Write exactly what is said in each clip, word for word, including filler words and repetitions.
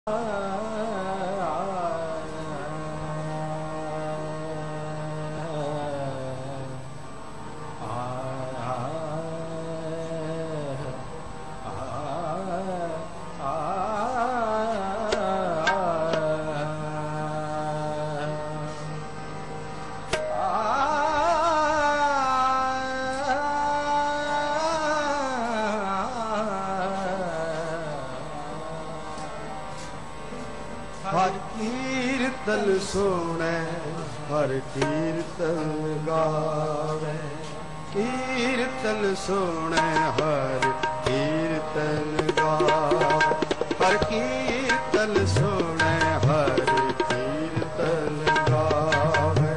हर कीर्तन सुने हर कीर्तन गावे, कीर्तन सुने हर कीर्तन गावे, हर कीर्तन सुने हर कीर्तन गावे।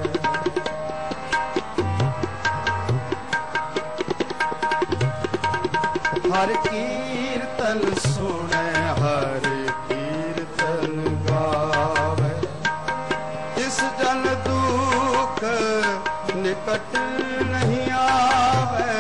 हर कीर्तन सुने हर कीर्तन गावे, जिस जन दुख निकट नहीं आवे,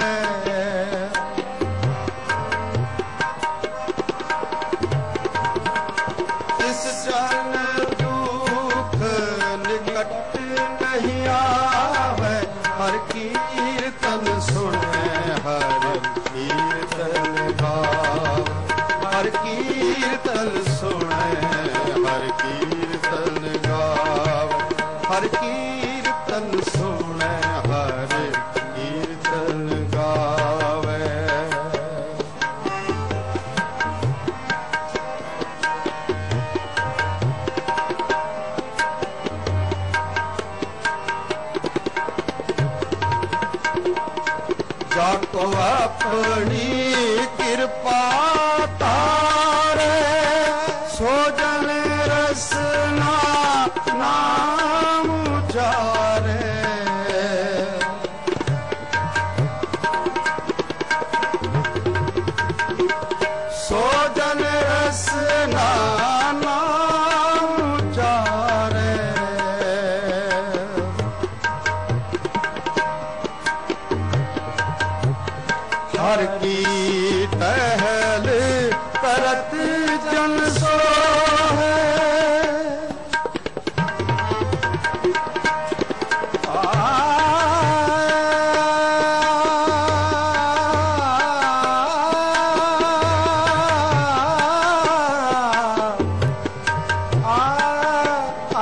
जिस जन दुख निकट नहीं आवे, हर कीर्तन सुने हर कीर्तन गावे, हर कीर्तन सुने हर कीर्तन गावे, हर कीर्तन सुने हर कीर्तन गावे। जाको अपनी कृपा तारे, सो जन रसना नाम उचारे, सो जन रसना नाम उचारे। हर की टहल करत जन सो है, आ, आ, आ,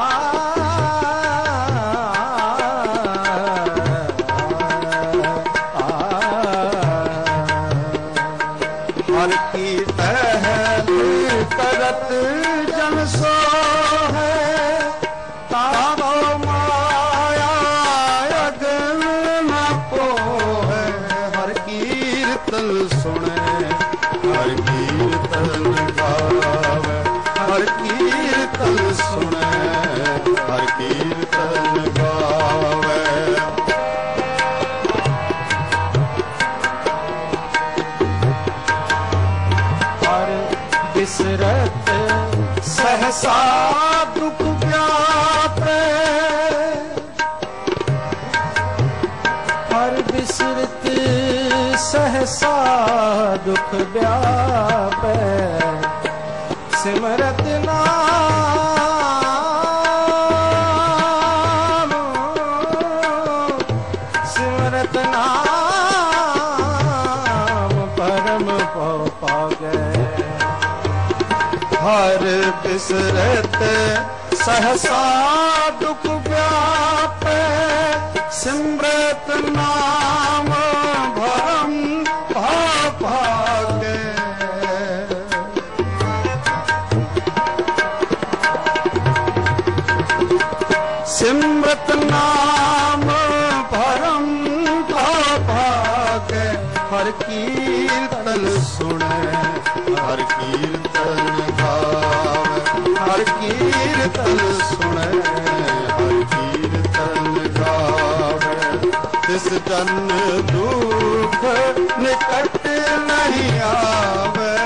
हर की टहल करत जन सो है, तारो माया अगन न पोहे। हर कीर्तन सुने हर कीर्तन गावे, हर कीर्तन सुने हर कीर्तन गावे। बिसरत सहसा दुख व्यापे, हर बिसरत सहसा दुख व्यापे, सिमरत नाम सिमरत नाम परम पौ पागे। हर बिसरत सहसा दुख व्यापे, सिमरत नाम भरम भागे। सिमरत नाम भरम भागे, हर कीर्तन सुने हर कीर्तन गावे, हर कीर्तन सुने हर कीर्तन गावे। जिस जन दुख निकट नहीं आवे,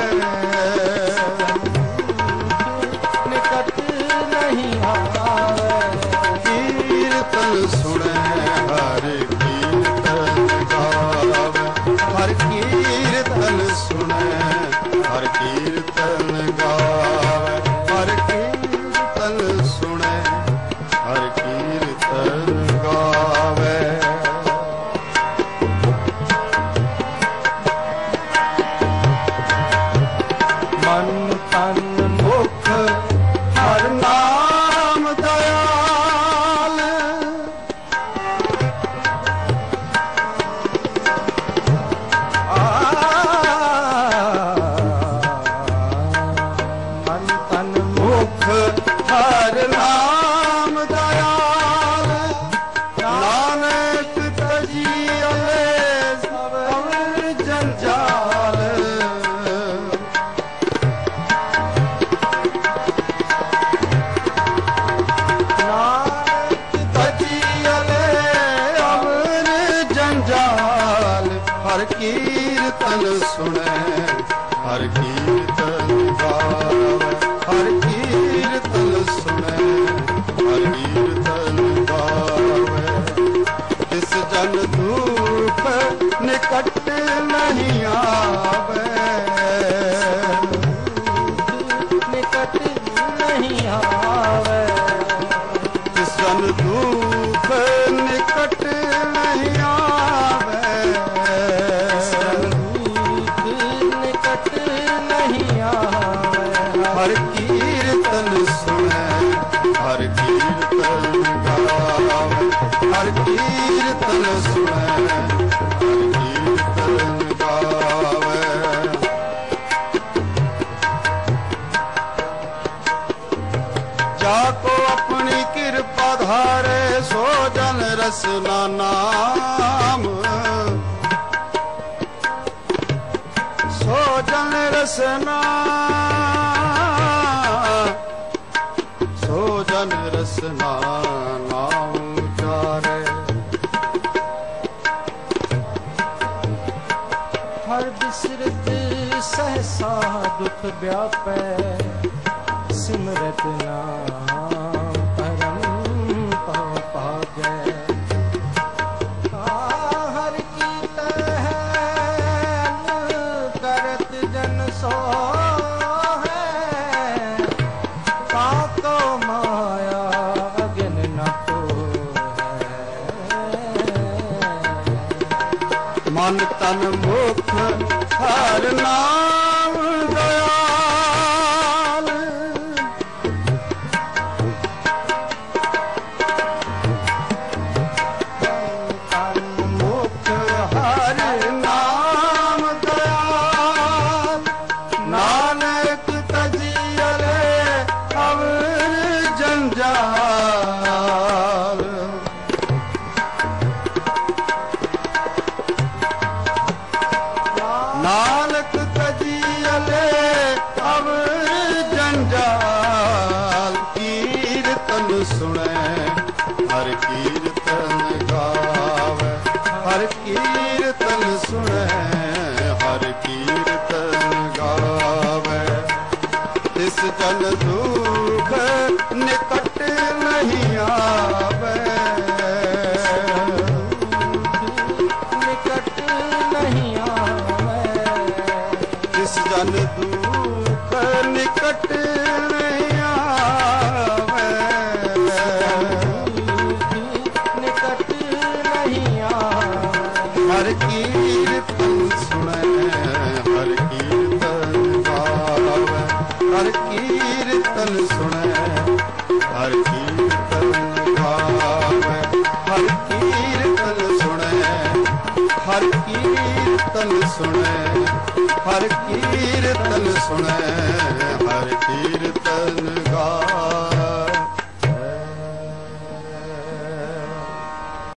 निकट नहीं आवे, कीर्तन सुने हर कीर्तन गावे, हर कीर्तन सुने हर कीर्तन गावे, हर ਮੁਖ ਹਰ ਨਾਮ ਦਇਆਲ ਮਨ ਤਨ ਮੁਖ ਹਰ ਨਾਮ ਦਇਆਲ ਨਾਨਕ ਤਜੀਅਲੇ ਸਭ ਜੰਜਾਲ ਹਰ ਕੀਰਤਨ ਸੁਣੈ ਹਰ ਕੀਰਤਨ ਗਾਵੇ ਹਰ ਕੀਰਤਨ ਸੁਣੈ ਹਰ ਕੀਰਤਨ ਗਾਵੇ ਤਿਸ ਜਨ ਦੁਖ ਨਿਕਟ ਨਹੀਂ ਆਵੇ ਨਿਕਟ ਨਹੀਂ ਆਵੇ ਤਿਸ ਜਨ ਦੁਖ ਨਿਕਟ ਨਹੀਂ ਆਵੇ ਹਰ ਕੀਰਤਨ ਸੁਣੈ ਹਰ ਕੀਰਤਨ ਗਾਵੇ ਹਰ ਕੀਰਤਨ ਸੁਣੈ ਹਰ ਕੀਰਤਨ ਗਾਵੇ ਜਾ ਕੋ ਆਪਣੀ ਕਿਰਪਾ ਧਾਰੇ ਸੋ ਜਨ ਰਸਨਾ ਨਾਮ ਸੋ ਜਨ ਰਸਨਾ ਸੋ ਜਨ ਰਸਨਾ ਨਾਮ ਉਚਾਰੇ ਹਰ ਬਿਸਰਤ ਸਹਸਾ ਦੁਖ ਵਿਆਪੈ ਸਿਮਰਤ ਨਾਮ ਪਰਮ ਪਉ ਪਾਜੈ ਹਰ ਕੀਰਤਨ ਕਰਤ ਜਨ ਸੋ ਮਨ ਤਨ ਮੁਖ ਹਰ ਨਾਮ ਦਇਆਲ ਤਨ ਮੁਖ ਹਰ ਨਾਮ ਦਇਆਲ ਨਾਨਕ ਤਜੀਅਲੇ ਅਵਰ ਜੰਜਾਲ ਨਾਨਕ ਤਜੀਅਲੇ ਅਵਰ ਜੰਜਾਲ ਕੀਰਤਨ ਸੁਣੈ ਹਰ ਕੀਰਤਨ ਗਾਵੇ ਹਰ ਕੀਰਤਨ ਸੁਣੈ ਹਰ ਕੀਰਤਨ ਗਾਵੇ ਤਿਸ ਜਨ ਦੁਖ ਨਿਕਟ ਨਹੀਂ ਆਵੇ ਨਿਕਟ ਨਹੀਂ ਆਵੇ ਤਿਸ ਜਨ ਦੁਖ ਨਿਕਟ ਨਹੀਂ ਆਵੇ ਨਿਕਟ ਨਹੀਂ ਆਵੇ ਹਰ ਕੀਰਤਨ ਸੁਣੈ ਹਰ ਕੀਰਤਨ ਗਾਵੇ ਹਰ ਕੀਰਤਨ ਸੁਣੈ ਹਰ ਕੀਰਤਨ ਗਾਵੇ ਹਰ ਕੀਰਤਨ ਸੁਣੈ ਹਰ ਕੀਰਤਨ ਸੁਣੈ ਹਰ ਕੀਰਤਨ ਸੁਣੈ ਹਰ ਕੀਰਤਨ